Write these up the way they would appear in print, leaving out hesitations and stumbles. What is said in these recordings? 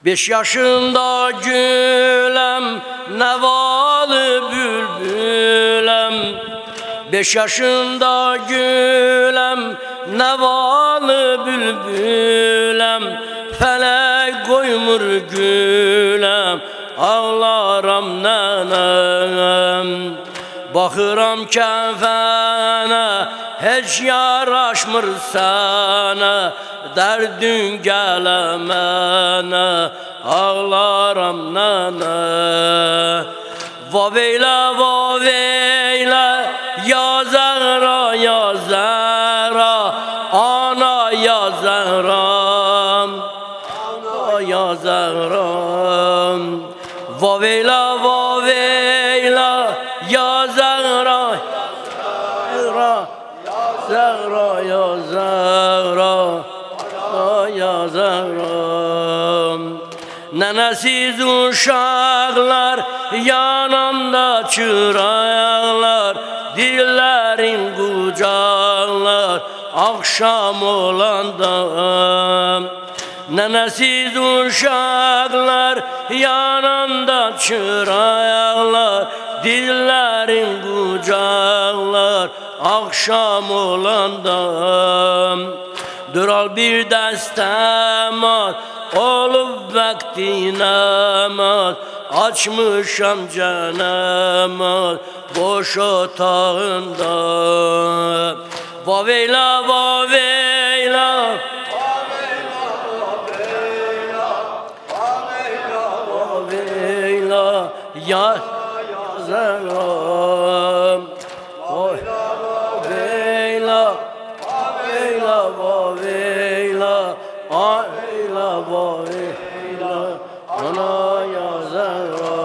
5 yaşında gülem, nevalı bülbülem. 5 yaşında gülem, nevalı bülbülem. Felek koymur gülem, ağlaram nenem. Bakıram kefene, hiç yaraşmır sana. Derdin gelemene, ağlaram nene. Vaveyla vaveyla, ya Zehra ya Zehra, ana ya Zehra, ana ya Zehra. Vaveyla vaveyla, ya Zehra, Zehra, Zehra ya Zehra, ya Zehra. Nenesiz uşaklar, yanında çıraqlar, dillerin kucaklar, akşam olanda. Nenesiz uşaklar, yanında çıraqlar, dillerin kucaklar, akşam olanda. Dural bir dəstəmat, olub vakti namaz. Açmışam cənamat, boş otağında. Vaveyla vaveyla, vaveyla vaveyla, vaveyla vaveyla, ya Zehra. Vaveyla vaveyla, vaveyla vaveyla, vaveyla vaveyla, ana ya Zehra.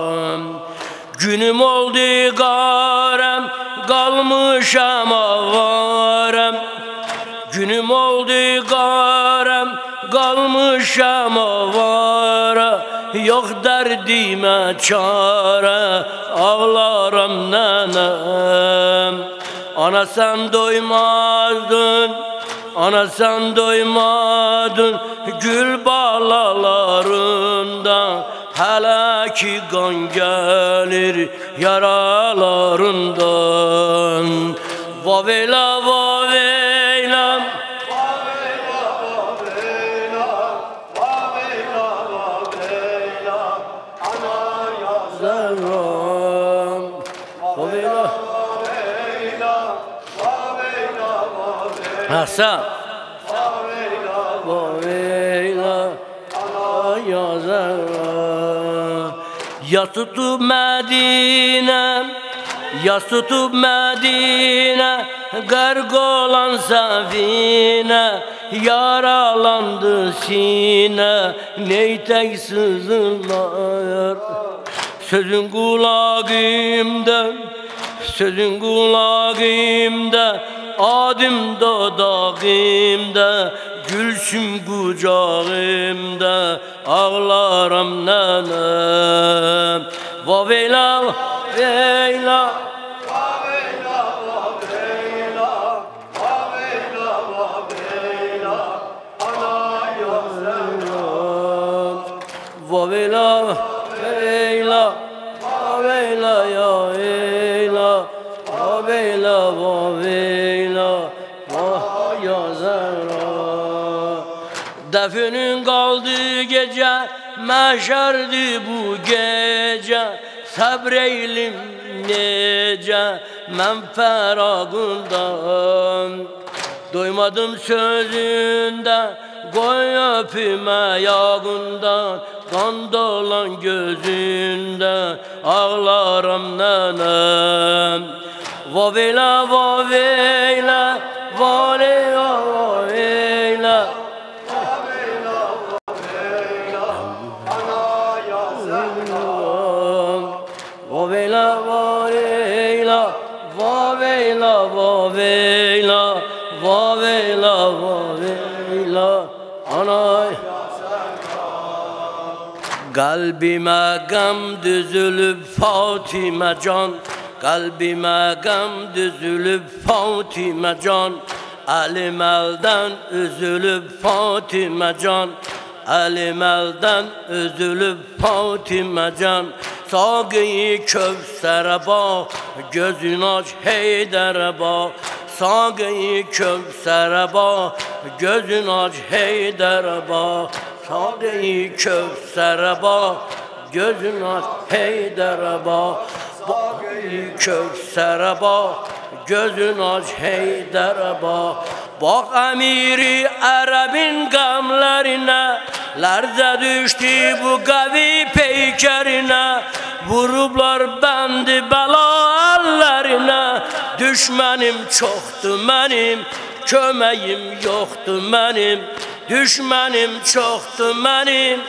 Günüm oldu garem, kalmışam avarem. Günüm oldu garem, kalmışam avara. Yok derdime çare, ağlaram nenem. Ana sen doymazdın, ana sen doymadın gül bağlalarından. Hele ki kan gelir yaralarından. Vaveyla vaveyla, vaveyla vaveyla, vaveyla vaveyla, ana ya Zehra. Vaveyla vaveyla, vaveyla vaveyla, Hasan. Vaveyla vaveyla, ana ya Zehra. Ya tutup Medine, ya tutup Medine, garg olan safine, yaralandı sine, neytek sızılar. Sözün kulağımda, sözün kulağımda, adım dodağımda, gülsün kucağımda, ağlaram nenem. Vaveyla vaveyla, vaveyla vaveyla, vaveyla vaveyla, ana ya Zehra. Vaveyla vaveyla, vaveyla ya eyla, vaveyla vaveyla, ya Zehra. Definin kaldığı gece, meşerdi bu gece. Sabreylim nece, men feragından. Doymadım sözünden, koy öpüme yağından. Kan dolan gözünden, ağlarım nenem. Vaveyla vaveyla, vaveyla vaveyla, vaveyla vaveyla, ana ya Zehra. Vaveyla vaveyla, vaveyla vaveyla, vaveyla vaveyla, ana ya Zehra. Kalbime gam düzülüp Fatime can, kalbime gam düzülüp Fatime can. Elim elden üzülüp Fatime can, elim elden üzülüp Fatimecan. Sağı Kevser'e bak, gözün aç Heyder'e bak. Sağı Kevser'e bak, gözün aç Heyder'e bak. Sağı Kevser'e bak, gözün aç Heyder'e bak. Sağı Kevser'e bak, gözün aç Heyder'e bak. Bak emiri Arabın gamlarına, lerze düştü bu kavi peykerine. Vurublar bendi bela ellerine. Düşmenim çoktu benim, kömeğim yoktu benim. Düşmenim çoktu benim,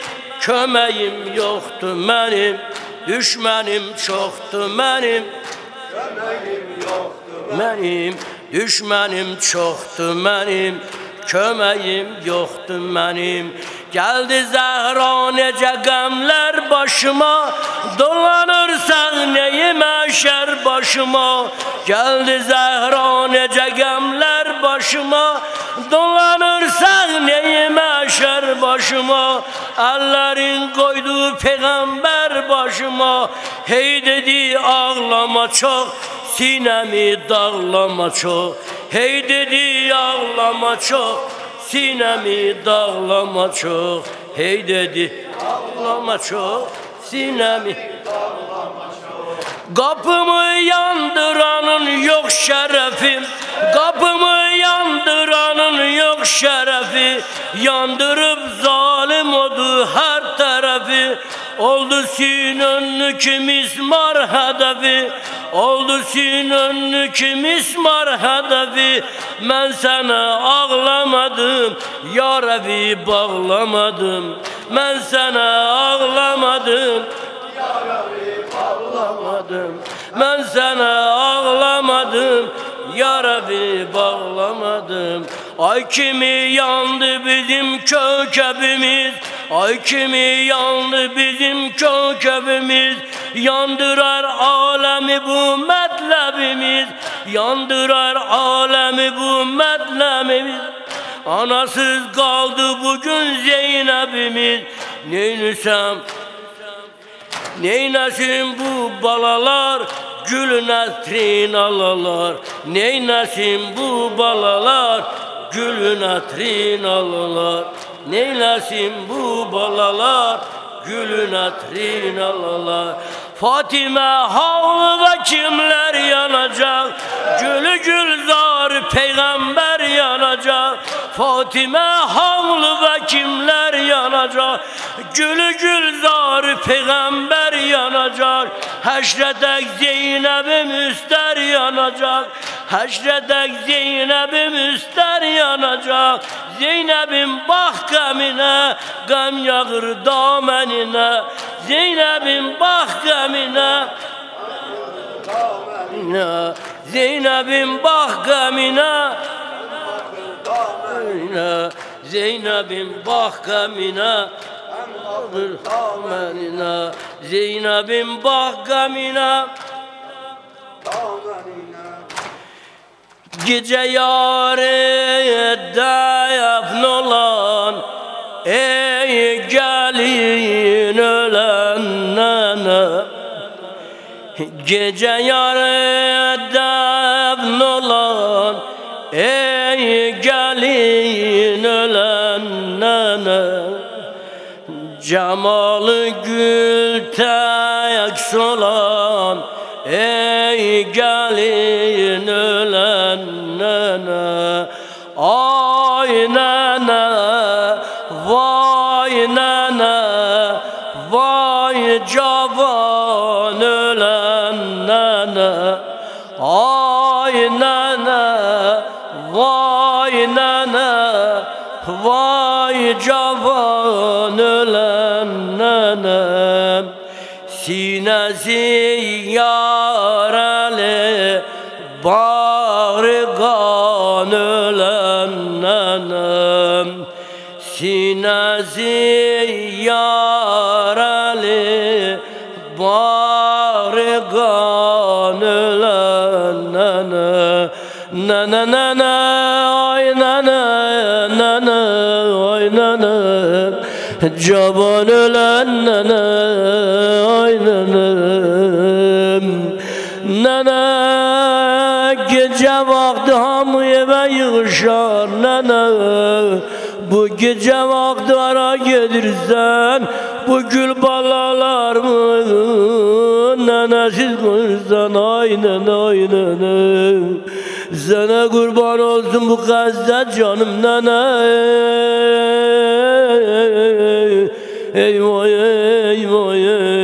kömeğim yoktu benim. Düşmenim çoktu benim, kömeğim yoktu benim. Düşmenim çoktu benim, kömeğim yoktu benim. Geldi Zehra nece gamler başıma, dolanırsak neyim eşer başıma. Geldi Zehra nece gamler başıma, dolanırsak neyim eşer başıma. Ellerin koyduğu peygamber başıma. Hey dedi ağlama çok, sinemi dağlama çok. Hey dedi ağlama çok, sinemi dağlama çok. Hey dedi ağlama çok, sinemi dağlama çok. Kapımı yandıranın yok şerefim, kapımı yandıranın yok şerefi. Yandırıp zalim oldu her tarafı. Oldu sinönlük mismar hedefi. Oldu sinönlük mismar hedefi. Ben sana ağlamadım, ya Rabbi bağlamadım. Ben sana ağlamadım, ya Rabbi bağlamadım. Ben sana ağlamadım, ya Rabbi bağlamadım. Ay kimi yandı bizim kökebimiz, ay kimi yandı bizim kökebimiz. Yandırar alemi bu metlebimiz, yandırar alemi bu metlebimiz. Anasız kaldı bugün Zeynep'imiz. Neynüsem, neynesin bu balalar, gül netrin alalar. Neynesin bu balalar, gül netrin alalar. Neynesin bu balalar, gül netrin alalar. Fatime havluda kimler yanacak? Gülü gülzar peygamber yanacak. Fatime havluda kimler yanacak? Gülü gülzar peygamber yanacak. Haşredek Zeynep'im üster yanacak. Haşredek Zeynep'im üster yanacak. Zeynep'im bak gamine, gam yağır damenine. Zeynep'im bak gamine, Zeynep'im bak gamine. Zeynep'im bak gamine, Zeynep'im bak gamine. Gece yarede yapın olan, ey gelin ölenene. Gece yarede yapın olan, ey gelin ölenene. Cemalı gül tek solan, ey gelin ölenene. Ay nene, vay nene, vay cavan ölen nene. Ay nene, vay nene, vay cavan ölen nene. Sinesi yaralı, bağrı kan ölen nenem. Sinesi yaralı, bağrı kan ölen nenem. Nene nene, ay nene, nene, ay nene. Cavan ölen nene, ay nenem. Nene gece vakti hamı eve yığışar nene. Bu gece vakti ara gelirsen bu gül balalar mı nenesiz koyursan ay nene, ay nene. Sana kurban olsun bu kazda canım nene. Eyvah eyvah eyvah.